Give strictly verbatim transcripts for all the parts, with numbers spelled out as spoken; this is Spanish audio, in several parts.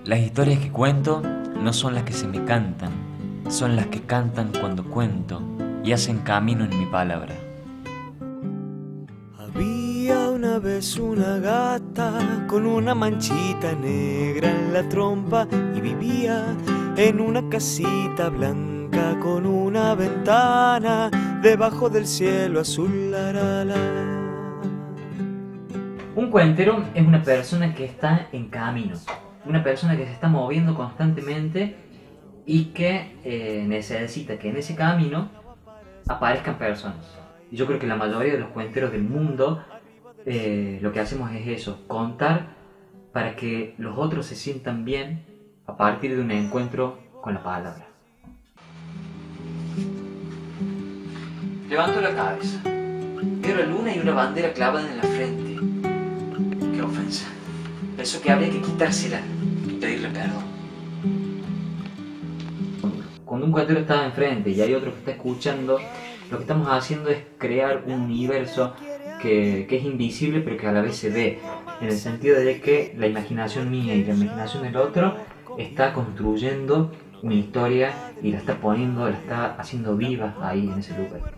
Las historias que cuento no son las que se me cantan, son las que cantan cuando cuento y hacen camino en mi palabra. Había una vez una gata con una manchita negra en la trompa y vivía en una casita blanca con una ventana debajo del cielo azul. La, la, la. Un cuentero es una persona que está en camino, una persona que se está moviendo constantemente y que eh, necesita que en ese camino aparezcan personas. Y yo creo que la mayoría de los cuenteros del mundo eh, lo que hacemos es eso, contar para que los otros se sientan bien a partir de un encuentro con la palabra. Levanto la cabeza, veo la luna y una bandera clavada en la frente. ¡Qué ofensa! Pensó que habría que quitársela y pedirle perdón. Cuando un cuentero está enfrente y hay otro que está escuchando, lo que estamos haciendo es crear un universo que, que es invisible pero que a la vez se ve, en el sentido de que la imaginación mía y la imaginación del otro está construyendo una historia y la está poniendo, la está haciendo viva ahí en ese lugar.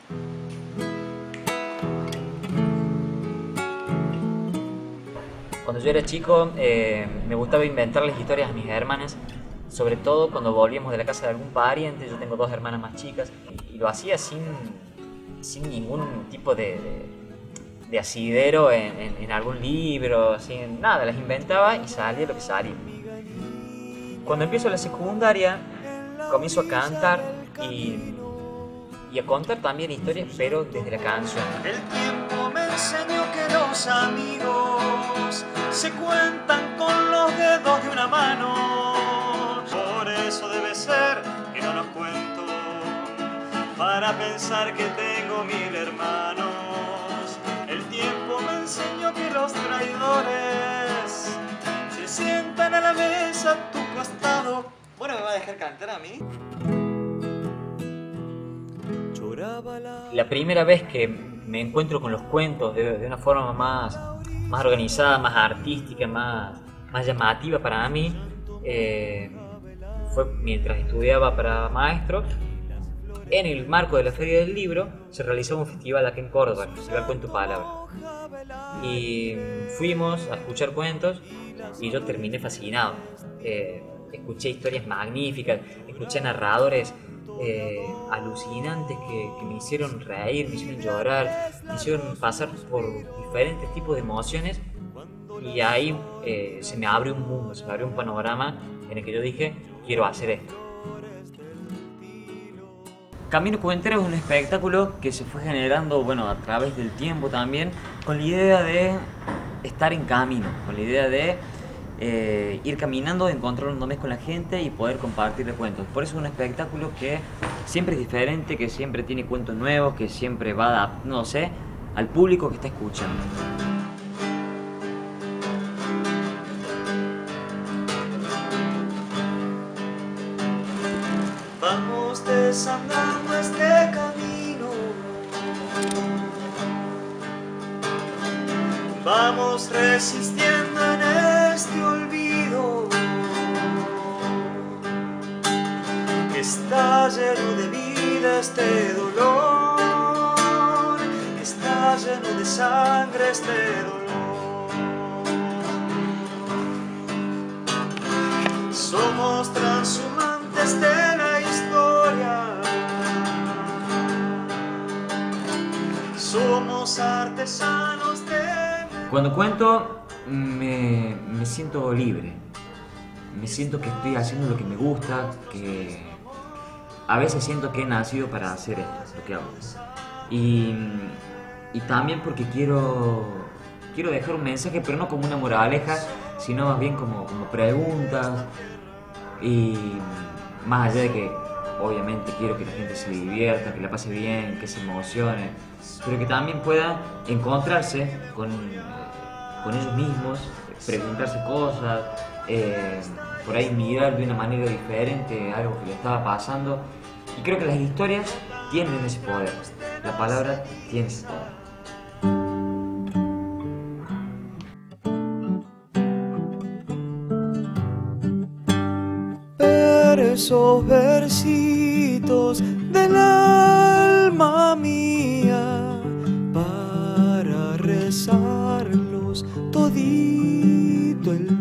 Cuando yo era chico eh, me gustaba inventarles historias a mis hermanas, sobre todo cuando volvíamos de la casa de algún pariente. Yo tengo dos hermanas más chicas y lo hacía sin, sin ningún tipo de, de, de asidero en, en, en algún libro, sin nada, las inventaba y salía lo que salía. Cuando empiezo la secundaria comienzo a cantar y, y a contar también historias, pero desde la canción. El tiempo me enseñó que los amigos se cuentan con los dedos de una mano. Por eso debe ser que no los cuento, para pensar que tengo mil hermanos. El tiempo me enseñó que los traidores se sientan a la mesa a tu costado. Bueno, ¿me va a dejar cantar a mí? La primera vez que me encuentro con los cuentos de, de una forma más, más organizada, más artística, más, más llamativa para mí, eh, fue mientras estudiaba para maestro. En el marco de la Feria del Libro se realizaba un festival aquí en Córdoba, el Festival Cuento Palabra. Y fuimos a escuchar cuentos y yo terminé fascinado. Eh, escuché historias magníficas, escuché narradores Eh, alucinantes que, que me hicieron reír, me hicieron llorar, me hicieron pasar por diferentes tipos de emociones y ahí eh, se me abrió un mundo, se me abrió un panorama en el que yo dije, quiero hacer esto. Camino Cuentero es un espectáculo que se fue generando, bueno, a través del tiempo también, con la idea de estar en camino, con la idea de Eh, ir caminando, encontrándome con la gente y poder compartir cuentos. Por eso es un espectáculo que siempre es diferente, que siempre tiene cuentos nuevos, que siempre va adaptándose al público que está escuchando. Vamos desandando este camino, vamos resistiendo en este olvido que está lleno de vida, este dolor que está lleno de sangre, este dolor. Somos transhumantes de la historia, somos artesanos de... Cuando cuento me, me siento libre, me siento que estoy haciendo lo que me gusta, que a veces siento que he nacido para hacer esto, lo que hago. Y, y también porque quiero, quiero dejar un mensaje, pero no como una moraleja, sino más bien como, como preguntas. Y más allá de que obviamente quiero que la gente se divierta, que la pase bien, que se emocione, pero que también pueda encontrarse con, con ellos mismos, preguntarse cosas, eh, por ahí mirar de una manera diferente algo que le estaba pasando. Y creo que las historias tienen ese poder, la palabra tiene ese poder. esos versitos del alma mía para rezarlos todito el